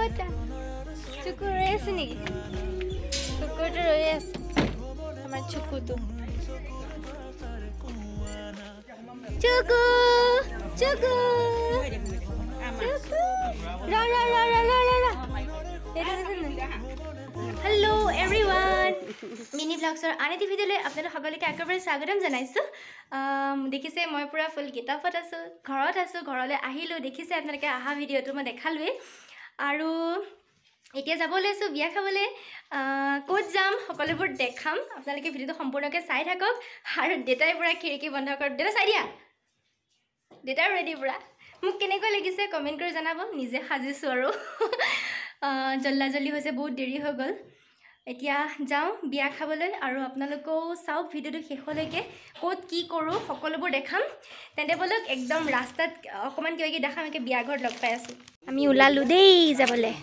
কটা চুকু ৰৈ আছে নেকি কুকুৰটো ৰৈ আছে আমাৰ চুকুটো চুকু চুকু ৰা ৰা ৰা ৰা ৰা ৰা हेलो एवरीवन मिनी ब्लॉग्सर आने ती भिडिओ आपन सकलोके एकेबारे स्वागतम जनाइছো देखिसे মই পুরা ফুল গেটআপত আছো ঘৰত আছো ঘৰলৈ আহিলো देखिसे আপোনালোকে আহা ভিডিওটো মই দেখালুৱে আৰু এতিয়া যাব লৈছো বিয়া খাবলৈ কোত যাম সকলোবোৰ দেখাম আপোনালোকে ভিডিওটো সম্পূৰ্ণকৈ চাই থাকক আৰু ডেটাই পুৰা খিৰিকি বন্ধ কৰ ডেটা চাই দিয়া ডেটা ৰেডি পুৰা মোক কেনেকৈ লাগিছে কমেন্ট কৰি জনাব নিজে সাজিছো আৰু জল্লা জল্লি হৈছে বহুত দেৰি হৈ গল এতিয়া যাও বিয়া খাবলৈ আৰু আপোনালোকও চাওক ভিডিওটো শেষলৈকে কোত কি কৰো সকলোবোৰ দেখাম তেন্তে বলক একদম ৰাস্তাত অকমান কিবা কি দেখাম একে বিয়া ঘৰত লগ পাই আছো আমি উলালু দেই যাবলৈ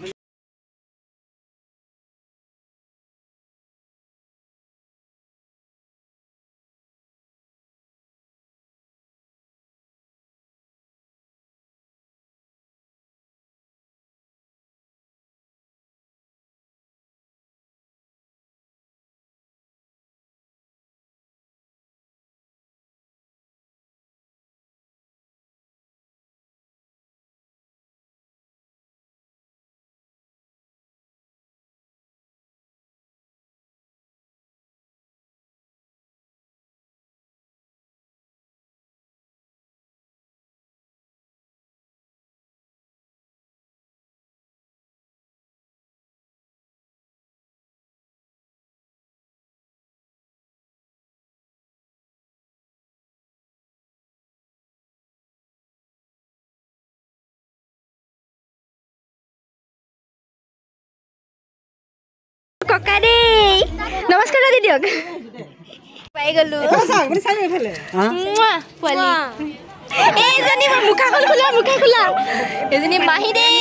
ককা দেই নমস্কাৰ দাদি দিয়ক পাই গলো পোৱালি এইজনী মোৰ মুখা খোলা এইজনী মাহী দেই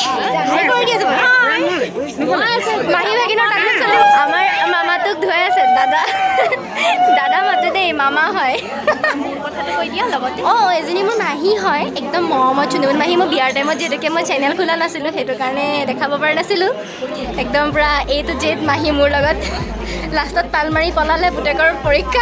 মাহী ভাগিনৰ তাত চলে আমাৰ মামাটোক ধুৱাই আছে দাদা মাতে দেই মামা হয় কথাটো কৈ দিয়া লগতে এজনী মোৰ মাহী হয় একদম মৰমত চুনিমন মাহী মই বিয়াৰ টাইমত যেহেতুকে মই চেনেল খোলা নাছিলোঁ সেইটো কাৰণে দেখাব পৰা নাছিলোঁ একদম পুৰা এ টু জেড মাহী মোৰ লগত লাষ্টত তাল মাৰি পলালে পুতেকৰ পৰীক্ষা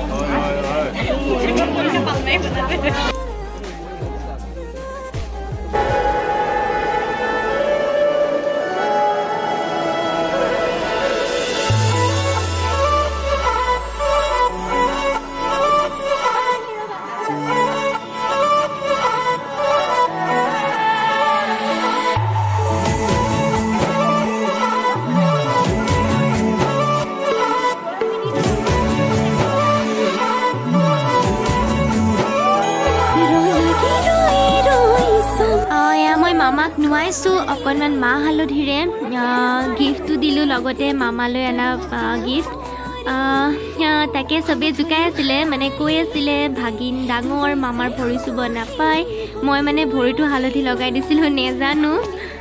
মামাক নুৱাইছো অকণমান মা হালধিৰে গিফ্টটো দিলোঁ লগতে মামালৈ অনা গিফ্ট তাকে চবেই জোকাই আছিলে মানে কৈ আছিলে ভাগিন ডাঙৰ মামাৰ ভৰি চুব নাপায় মই মানে ভৰিটো হালধি লগাই দিছিলোঁ নেজানো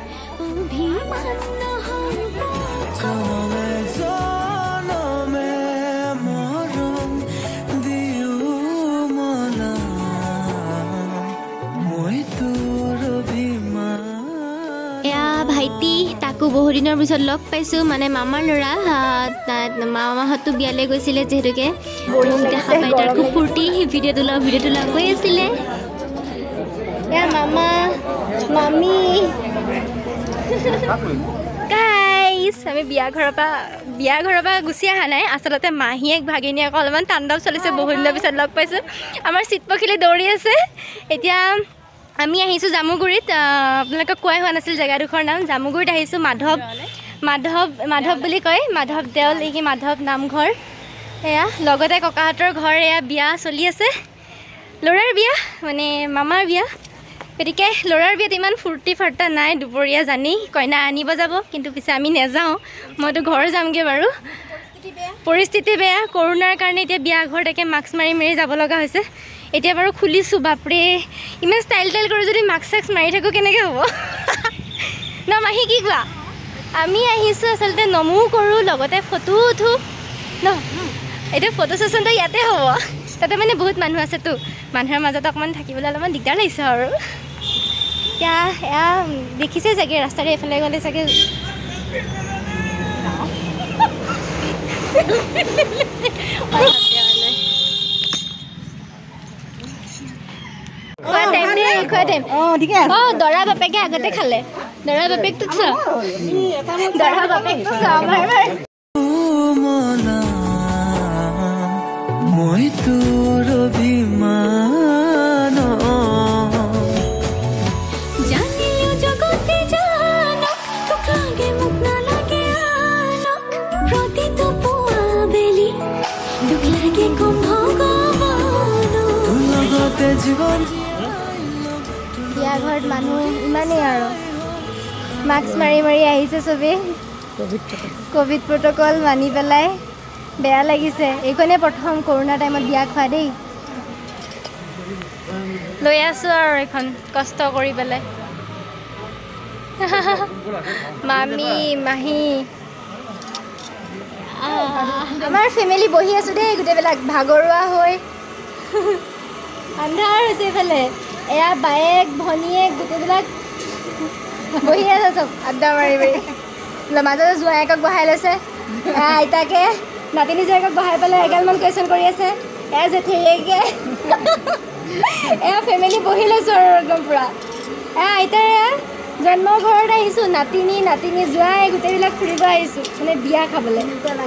ভাইটি তাকো বহু দিনৰ পিছত লগ পাইছোঁ মানে মামাৰ ল'ৰা মামাহঁতো বিয়ালৈ গৈছিলে যিহেতুকে দেখা পাই তাৰ খুব ফূৰ্তি ভিডিঅ'টো লগ কৈ আছিলে মামা মামী গাইছ আমি বিয়া ঘৰৰ পৰা গুচি অহা নাই আচলতে মাহীয়েক ভাগিনীয়েক অলপমান তাণ্ডৱ চলিছে বহু দিনৰ পিছত লগ পাইছোঁ আমাৰ চিট পখিলে দৌৰি আছে এতিয়া আমি আহিছোঁ জামুগুৰিত আপোনালোকক কোৱাই হোৱা নাছিল জেগাডোখৰ নাম জামুগুৰিত আহিছোঁ মাধৱ বুলি কয় মাধৱ দেউল এই মাধৱ নামঘৰ এয়া লগতে ককাহঁতৰ ঘৰ এয়া বিয়া চলি আছে ল'ৰাৰ বিয়া মানে মামাৰ বিয়া গতিকে ল'ৰাৰ বিয়াত ইমান ফূৰ্তি ফাৰ্তা নাই দুপৰীয়া জানি কইনা আনিব যাব কিন্তু পিছে আমি নেযাওঁ মইতো ঘৰ যামগৈ বাৰু পৰিস্থিতি বেয়া কৰোণাৰ কাৰণে এতিয়া বিয়া ঘৰ তাকে মাস্ক মাৰি যাব লগা হৈছে এতিয়া বাৰু খুলিছোঁ বাপৰে ইমান ষ্টাইল কৰি যদি মাস্ক মাৰি থাকোঁ কেনেকৈ হ'ব ন মাহী কি কোৱা আমি আহিছোঁ আচলতে নমো কৰোঁ লগতে ফটো উঠোঁ ন এইটো ফটো ছেশ্যনটো ইয়াতে হ'ব তাতে মানে বহুত মানুহ আছেতো মানুহৰ মাজত অকণমান থাকিবলৈ অলপমান দিগদাৰ লাগিছে আৰু এতিয়া এয়া দেখিছে চাগে ৰাস্তাৰে এইফালে গ'লে চাগে দৰা বাপেকে আগতে খালে দৰা বাপেকটো দৰা বাপেকটো মই তোৰ অভিমান জানিও জগতে জানক তোক লাগে মোক নালাগে আনক প্ৰতিটো পুৱা বেলি তোক লাগে কম ভগৱান তোৰ লগতে জীৱন বিয়া ঘৰত মানুহ ইমানেই আৰু মাস্ক মাৰি মাৰি আহিছে চবেই কোভিড প্ৰট'কল মানি পেলাই বেয়া লাগিছে এইখনে প্ৰথম কৰোণা টাইমত বিয়া খোৱা দেই লৈ আছোঁ আৰু এইখন কষ্ট কৰি পেলাই মামী মাহী আমাৰ ফেমিলি বহি আছোঁ দেই গোটেইবিলাক ভাগৰুৱা হৈ আন্ধাৰ হৈছে এইফালে এয়া বায়েক ভনীয়েক গোটেইবিলাক বহি আছে চব আড্ডা মাৰি মাৰি মাজতে জোঁৱায়েকক বহাই লৈছে আইতাকে নাতিনী জোঁৱায়েকক বহাই পেলাই এগালমান কুৱেশ্যন কৰি আছে এয়া জেঠীয়েকে এয়া ফেমিলি বহি লৈছোঁ আৰু একদম পূৰা এয়া আইতাৰ এয়া জন্ম ঘৰত আহিছোঁ নাতিনী জোঁৱাই গোটেইবিলাক ফুৰিব আহিছোঁ মানে বিয়া খাবলৈ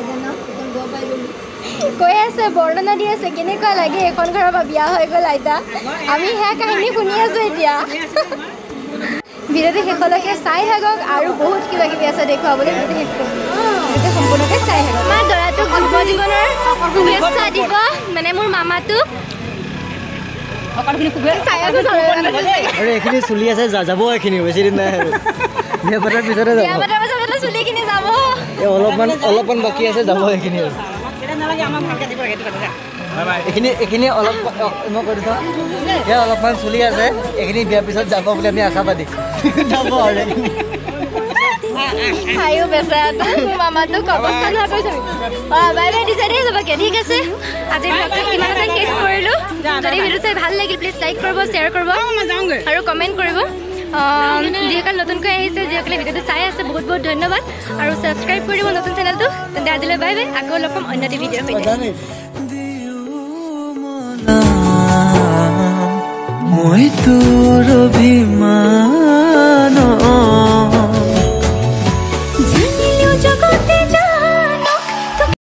কৈ আছে বৰ্ণনা দি আছে কেনেকুৱা লাগে এখন ঘৰৰ পৰা বিয়া হৈ গ'ল আইতা আমি সেয়া কাহিনী শুনি আছোঁ এতিয়া ভিডিঅ'টো শেষলৈকে চাই থাকক আৰু বহুত কিবা কিবি আছে দেখুৱাবলৈ গোটেই সম্পূৰ্ণকৈ চাই থাকক আমাৰ দৰাটোক শুভ জীৱনৰ শুভেচ্ছা দিব মানে মোৰ মামাটোক এইখিনি চলি আছে যাব এইখিনি বেছি দিন নাই বিয়া পতাৰ পিছতে যাব চুলিখিনি যাব অলপমান বাকী আছে যাব এইখিনি এইখিনি অলপ মই কৈ দিছোঁ এতিয়া অলপমান চলি আছে এইখিনি বিয়াৰ পিছত যাব বুলি আমি আশাবাদী যাব আৰু খায়ো বেচাৰাটো মোৰ মামাটোক অৱস্থা নোহোৱা কৰিছে বাই বাই দিছে দেই চবকে ঠিক আছে আজিৰ ভিডিঅ'টো ইমানতে শেষ কৰিলোঁ যদি ভিডিঅ' চাই ভাল লাগিল প্লিজ লাইক কৰিব শ্বেয়াৰ কৰিব আৰু কমেণ্ট কৰিব যিসকল নতুনকৈ আহিছে যিসকলে ভিডিঅ'টো চাই আছে বহুত বহুত ধন্যবাদ আৰু ছাবস্ক্ৰাইব কৰি দিব নতুন চেনেলটো তেন্তে আজিলৈ বাই বাই আকৌ লগ পাম অন্য এটি ভিডিঅ'ৰ সৈতে মই তোৰ অভিমান